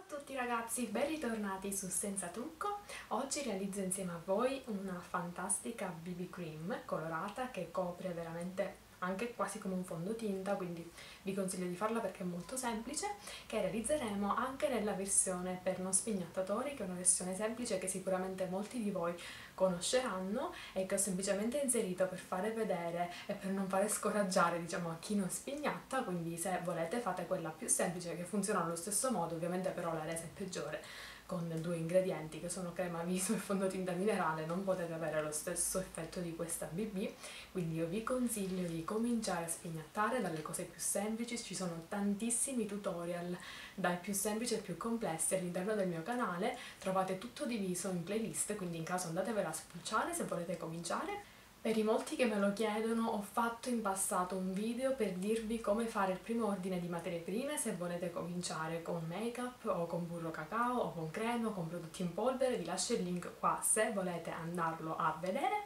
tutti ragazzi, ben ritornati su Senza Trucco. Oggi realizzo insieme a voi una fantastica BB cream colorata che copre veramente anche quasi come un fondotinta, quindi vi consiglio di farla perché è molto semplice, che realizzeremo anche nella versione per non spignattatori, che è una versione semplice che sicuramente molti di voi conosceranno e che ho semplicemente inserito per fare vedere e per non fare scoraggiare, diciamo, a chi non spignatta. Quindi se volete fate quella più semplice che funziona allo stesso modo, ovviamente però la resa è peggiore. Con due ingredienti che sono crema viso e fondotinta minerale non potete avere lo stesso effetto di questa BB, quindi io vi consiglio di cominciare a spignattare dalle cose più semplici. Ci sono tantissimi tutorial dai più semplici ai più complessi all'interno del mio canale, trovate tutto diviso in playlist, quindi in caso andatevela a spulciare se volete cominciare. Per i molti che me lo chiedono, ho fatto in passato un video per dirvi come fare il primo ordine di materie prime se volete cominciare con make-up o con burro cacao o con creme o con prodotti in polvere. Vi lascio il link qua se volete andarlo a vedere.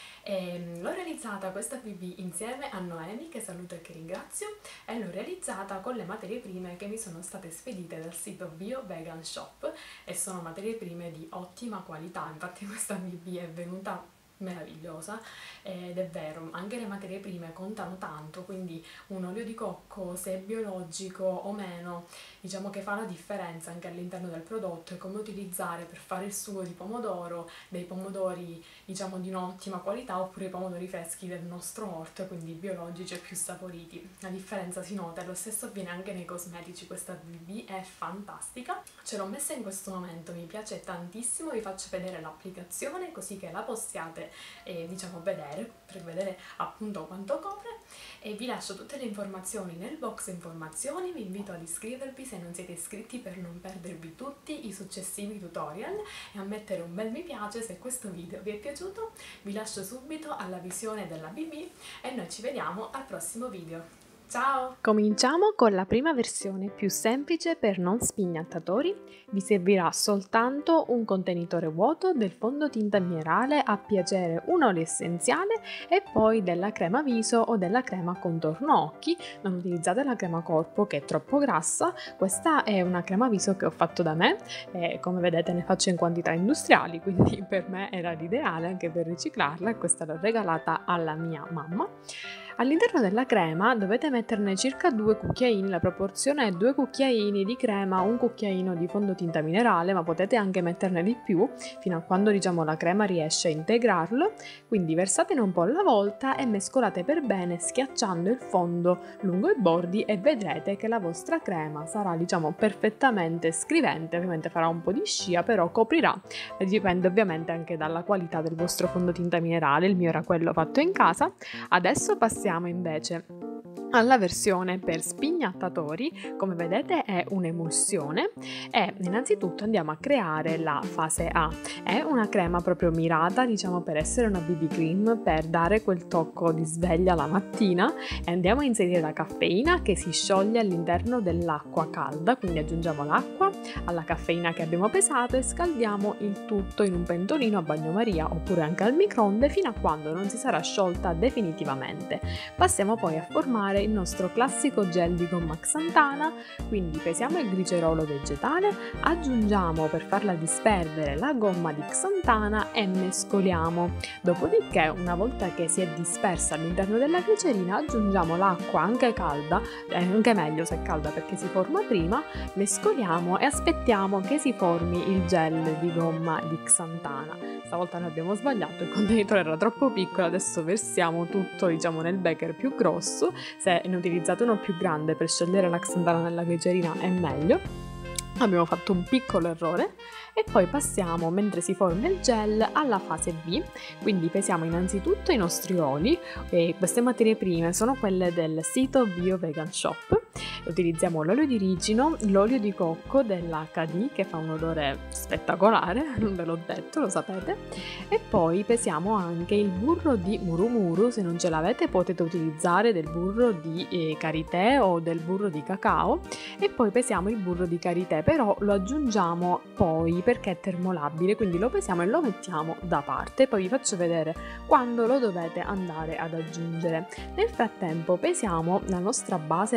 L'ho realizzata questa BB insieme a Noemi, che saluto e che ringrazio, e l'ho realizzata con le materie prime che mi sono state spedite dal sito Bio Vegan Shop e sono materie prime di ottima qualità. Infatti questa BB è venuta meravigliosa ed è vero, anche le materie prime contano tanto, quindi un olio di cocco, se è biologico o meno, diciamo che fa la differenza anche all'interno del prodotto. E come utilizzare per fare il sugo di pomodoro dei pomodori diciamo di un'ottima qualità oppure i pomodori freschi del nostro orto, quindi biologici e più saporiti. La differenza si nota e lo stesso avviene anche nei cosmetici. Questa BB è fantastica, ce l'ho messa in questo momento, mi piace tantissimo. Vi faccio vedere l'applicazione così che la possiate diciamo vedere, per vedere appunto quanto copre, e vi lascio tutte le informazioni nel box informazioni. Vi invito ad iscrivervi se non siete iscritti per non perdervi tutti i successivi tutorial e a mettere un bel mi piace se questo video vi è piaciuto. Vi lascio subito alla visione della BB e noi ci vediamo al prossimo video. Ciao! Cominciamo con la prima versione più semplice per non spignattatori. Vi servirà soltanto un contenitore vuoto del fondotinta minerale, a piacere un olio essenziale e poi della crema viso o della crema contorno occhi. Non utilizzate la crema corpo che è troppo grassa, questa è una crema viso che ho fatto da me e come vedete ne faccio in quantità industriali, quindi per me era l'ideale anche per riciclarla, e questa l'ho regalata alla mia mamma. All'interno della crema dovete metterne circa 2 cucchiaini, la proporzione è 2 cucchiaini di crema, un cucchiaino di fondotinta minerale, ma potete anche metterne di più fino a quando diciamo la crema riesce a integrarlo. Quindi versatene un po' alla volta e mescolate per bene schiacciando il fondo lungo i bordi e vedrete che la vostra crema sarà diciamo perfettamente scrivente. Ovviamente farà un po' di scia, però coprirà, e dipende ovviamente anche dalla qualità del vostro fondotinta minerale. Il mio era quello fatto in casa. Adesso passiamo invece alla versione per spignattatori. Come vedete è un'emulsione e innanzitutto andiamo a creare la fase A. È una crema proprio mirata diciamo per essere una BB cream, per dare quel tocco di sveglia la mattina, e andiamo a inserire la caffeina che si scioglie all'interno dell'acqua calda. Quindi aggiungiamo l'acqua alla caffeina che abbiamo pesato e scaldiamo il tutto in un pentolino a bagnomaria oppure anche al microonde fino a quando non si sarà sciolta definitivamente. Passiamo poi a formare il nostro classico gel di gomma xantana, quindi pesiamo il glicerolo vegetale, aggiungiamo per farla disperdere la gomma di xantana e mescoliamo. Dopodiché, una volta che si è dispersa all'interno della glicerina, aggiungiamo l'acqua anche calda, anche meglio se è calda perché si forma prima, mescoliamo e aspettiamo che si formi il gel di gomma di xantana. Stavolta noi abbiamo sbagliato, il contenitore era troppo piccolo, adesso versiamo tutto diciamo nel becher più grosso. Se ne utilizzate uno più grande per sciogliere la xantana nella glicerina è meglio. Abbiamo fatto un piccolo errore. E poi passiamo, mentre si forma il gel, alla fase B. Quindi pesiamo innanzitutto i nostri oli, e queste materie prime sono quelle del sito Bio Vegan Shop. Utilizziamo l'olio di ricino, l'olio di cocco dell'HD che fa un odore spettacolare, non ve l'ho detto, lo sapete, e poi pesiamo anche il burro di murumuru. Se non ce l'avete potete utilizzare del burro di karité o del burro di cacao, e poi pesiamo il burro di karité, però lo aggiungiamo poi perché è termolabile, quindi lo pesiamo e lo mettiamo da parte. Poi vi faccio vedere quando lo dovete andare ad aggiungere. Nel frattempo pesiamo la nostra base per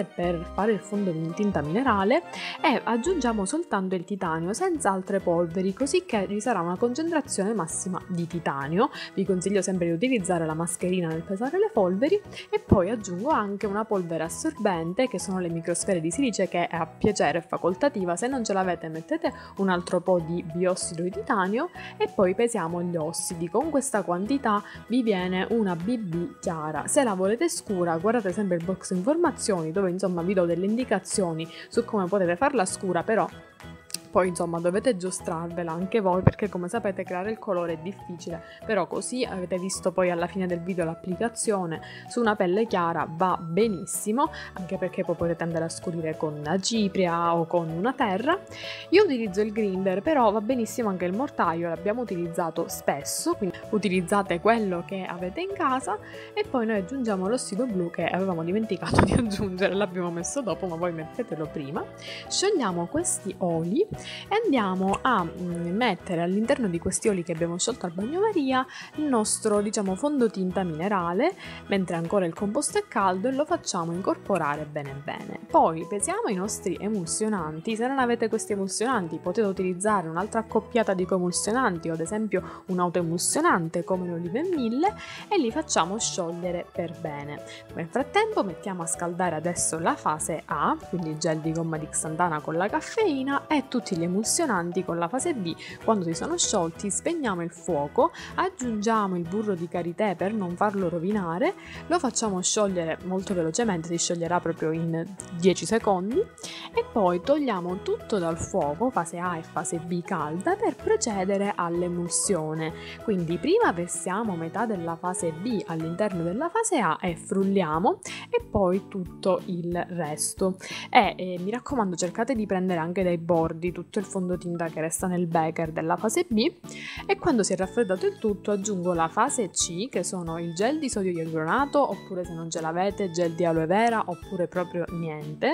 per fare il fondo in tinta minerale e aggiungiamo soltanto il titanio senza altre polveri, così che vi sarà una concentrazione massima di titanio. Vi consiglio sempre di utilizzare la mascherina nel pesare le polveri e poi aggiungo anche una polvere assorbente, che sono le microsfere di silice, che è a piacere, è facoltativa. Se non ce l'avete mettete un altro po' di biossido di titanio e poi pesiamo gli ossidi. Con questa quantità vi viene una BB chiara. Se la volete scura, guardate sempre il box informazioni, dove insomma vi do delle indicazioni su come potete farla scura, però poi insomma dovete giostrarvela anche voi, perché come sapete creare il colore è difficile, però così avete visto poi alla fine del video l'applicazione su una pelle chiara va benissimo, anche perché poi potete andare a scurire con una cipria o con una terra. Io utilizzo il grinder, però va benissimo anche il mortaio, l'abbiamo utilizzato spesso, quindi utilizzate quello che avete in casa. E poi noi aggiungiamo l'ossido blu, che avevamo dimenticato di aggiungere, l'abbiamo messo dopo, ma voi mettetelo prima. Sciogliamo questi oli e andiamo a mettere all'interno di questi oli che abbiamo sciolto al bagnomaria il nostro, diciamo, fondotinta minerale, mentre ancora il composto è caldo, e lo facciamo incorporare bene bene. Poi pesiamo i nostri emulsionanti. Se non avete questi emulsionanti potete utilizzare un'altra accoppiata di coemulsionanti, o ad esempio un autoemulsionante come l'olive e mille, e li facciamo sciogliere per bene. Nel frattempo mettiamo a scaldare adesso la fase A, quindi il gel di gomma di xantana con la caffeina e tutti gli emulsionanti con la fase B. Quando si sono sciolti spegniamo il fuoco, aggiungiamo il burro di karité per non farlo rovinare, lo facciamo sciogliere molto velocemente, si scioglierà proprio in 10 secondi, e poi togliamo tutto dal fuoco, fase A e fase B calda, per procedere all'emulsione. Quindi prima versiamo metà della fase B all'interno della fase A e frulliamo, e poi tutto il resto. E mi raccomando, cercate di prendere anche dai bordi tutto il fondotinta che resta nel becher della fase B. E quando si è raffreddato il tutto aggiungo la fase C, che sono il gel di sodio ialuronico, oppure se non ce l'avete gel di aloe vera, oppure proprio niente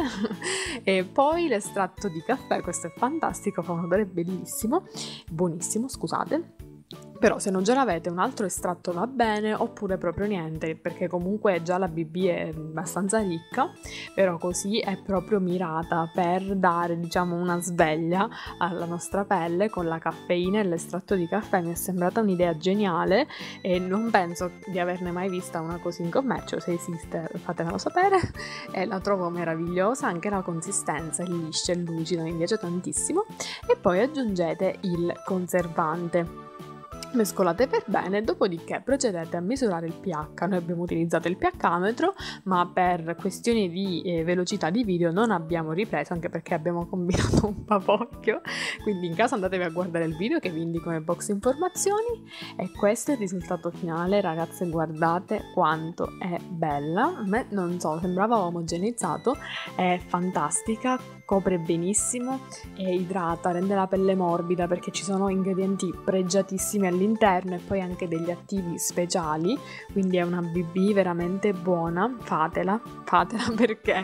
e poi l'estratto di caffè. Questo è fantastico, fa un odore bellissimo, buonissimo, scusate. Però se non ce l'avete un altro estratto va bene, oppure proprio niente, perché comunque già la BB è abbastanza ricca, però così è proprio mirata per dare, diciamo, una sveglia alla nostra pelle con la caffeina e l'estratto di caffè. Mi è sembrata un'idea geniale e non penso di averne mai vista una così in commercio. Se esiste fatemelo sapere. E la trovo meravigliosa, anche la consistenza è liscia e lucida, mi piace tantissimo. E poi aggiungete il conservante. Mescolate per bene, dopodiché procedete a misurare il pH. Noi abbiamo utilizzato il pH-metro, ma per questioni di velocità di video non abbiamo ripreso, anche perché abbiamo combinato un papocchio. Quindi in caso andatevi a guardare il video che vi indico nel box informazioni. E questo è il risultato finale, ragazze, guardate quanto è bella. A me, non so, sembrava omogeneizzato, è fantastica, copre benissimo e idrata, rende la pelle morbida, perché ci sono ingredienti pregiatissimi all'interno e poi anche degli attivi speciali, quindi è una BB veramente buona. Fatela perché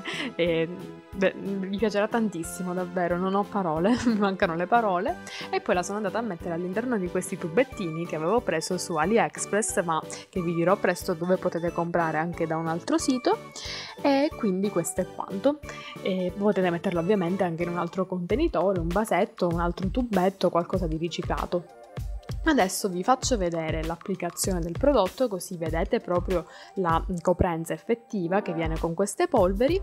vi piacerà tantissimo, davvero, non ho parole, mi mancano le parole. E poi la sono andata a mettere all'interno di questi tubettini che avevo preso su AliExpress, ma che vi dirò presto dove potete comprare anche da un altro sito. E quindi questo è quanto. E potete metterlo ovviamente anche in un altro contenitore, un vasetto, un altro tubetto, qualcosa di riciclato. Adesso vi faccio vedere l'applicazione del prodotto, così vedete proprio la coprenza effettiva che viene con queste polveri.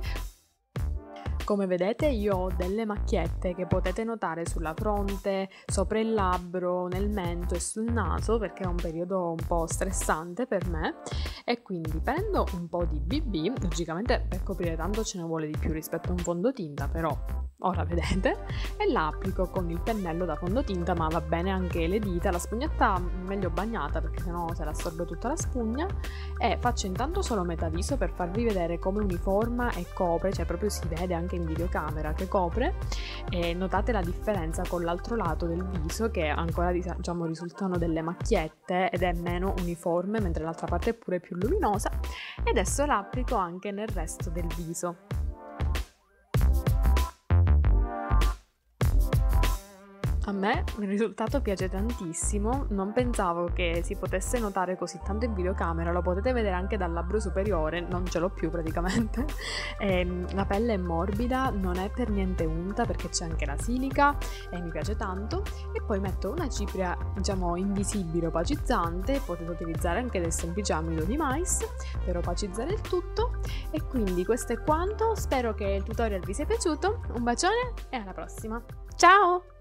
Come vedete io ho delle macchiette che potete notare sulla fronte, sopra il labbro, nel mento e sul naso, perché è un periodo un po' stressante per me, e quindi prendo un po' di BB, logicamente per coprire tanto ce ne vuole di più rispetto a un fondotinta, però ora vedete, e la applico con il pennello da fondotinta, ma va bene anche le dita, la spugnetta meglio bagnata perché sennò se la assorbe tutta la spugna. E faccio intanto solo metà viso per farvi vedere come uniforma e copre, cioè proprio si vede anche in videocamera che copre, e notate la differenza con l'altro lato del viso, che ancora, diciamo, risultano delle macchiette ed è meno uniforme, mentre l'altra parte è pure più luminosa. E adesso la applico anche nel resto del viso. A me il risultato piace tantissimo, non pensavo che si potesse notare così tanto in videocamera, lo potete vedere anche dal labbro superiore, non ce l'ho più praticamente. La pelle è morbida, non è per niente unta perché c'è anche la silica e mi piace tanto. E poi metto una cipria, diciamo, invisibile opacizzante, potete utilizzare anche del semplice amido di mais per opacizzare il tutto. E quindi questo è quanto, spero che il tutorial vi sia piaciuto, un bacione e alla prossima! Ciao!